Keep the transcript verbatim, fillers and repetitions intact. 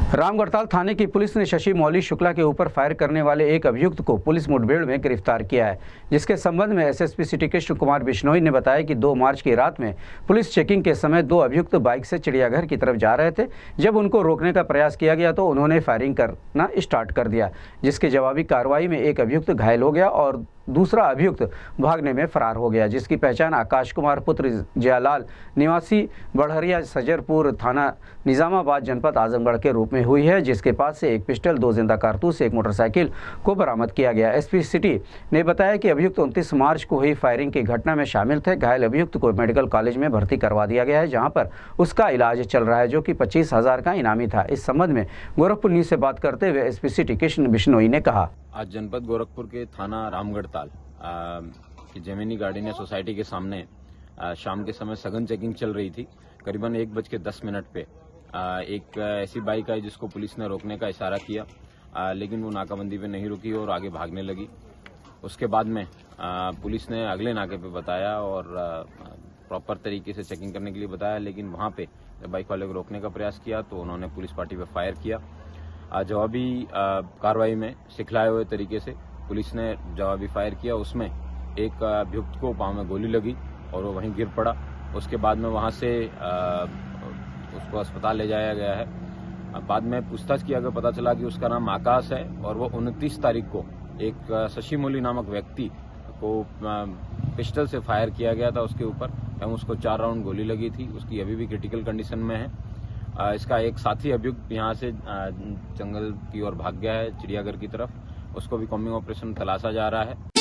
रामगढ़ताल थाने की पुलिस ने शशि मौली शुक्ला के ऊपर फायर करने वाले एक अभियुक्त को पुलिस मुठभेड़ में गिरफ्तार किया है, जिसके संबंध में एसएसपी सिटी कृष्ण कुमार बिश्नोई ने बताया कि दो मार्च की रात में पुलिस चेकिंग के समय दो अभियुक्त बाइक से चिड़ियाघर की तरफ जा रहे थे। जब उनको रोकने का प्रयास किया गया तो उन्होंने फायरिंग करना स्टार्ट कर दिया, जिसकी जवाबी कार्रवाई में एक अभियुक्त घायल हो गया और दूसरा अभियुक्त भागने में फरार हो गया, जिसकी पहचान आकाश कुमार पुत्र जयालाल निवासी बढ़हरिया सजरपुर थाना निजामाबाद जनपद आजमगढ़ के रूप में हुई है, जिसके पास से एक पिस्टल, दो जिंदा कारतूस, एक मोटरसाइकिल को बरामद किया गया। एसपी सिटी ने बताया कि अभियुक्त उनतीस मार्च को हुई फायरिंग की घटना में शामिल थे। घायल अभियुक्त को मेडिकल कॉलेज में भर्ती करवा दिया गया है, जहां पर उसका इलाज चल रहा है, जो कि पच्चीस हजार का इनामी था। इस संबंध में गोरखपुर न्यूज से बात करते हुए एसपी सिटी कृष्ण बिश्नोई ने कहा, आज जनपद गोरखपुर के थाना रामगढ़ताल की जमीनी गार्डनिया सोसाइटी के सामने आ, शाम के समय सघन चेकिंग चल रही थी। करीबन एक बज के दस मिनट पे आ, एक ऐसी बाइक आई जिसको पुलिस ने रोकने का इशारा किया, आ, लेकिन वो नाकाबंदी पे नहीं रुकी और आगे भागने लगी। उसके बाद में आ, पुलिस ने अगले नाके पे बताया और प्रॉपर तरीके से चेकिंग करने के लिए बताया, लेकिन वहां पे जब बाइक वाले को रोकने का प्रयास किया तो उन्होंने पुलिस पार्टी पे फायर किया। जवाबी कार्रवाई में सिखलाए हुए तरीके से पुलिस ने जवाबी फायर किया। उसमें एक अभियुक्त को पांव में गोली लगी और वो वहीं गिर पड़ा। उसके बाद में वहां से आ, उसको अस्पताल ले जाया गया है। बाद में पूछताछ किया गया, पता चला कि उसका नाम आकाश है और वो उनतीस तारीख को एक शशि मौली नामक व्यक्ति को पिस्टल से फायर किया गया था उसके ऊपर, एवं उसको चार राउंड गोली लगी थी। उसकी अभी भी क्रिटिकल कंडीशन में है। इसका एक साथी अभियुक्त यहाँ से जंगल की ओर भाग गया है चिड़ियाघर की तरफ, उसको भी कॉम्बिंग ऑपरेशन तलाशा जा रहा है।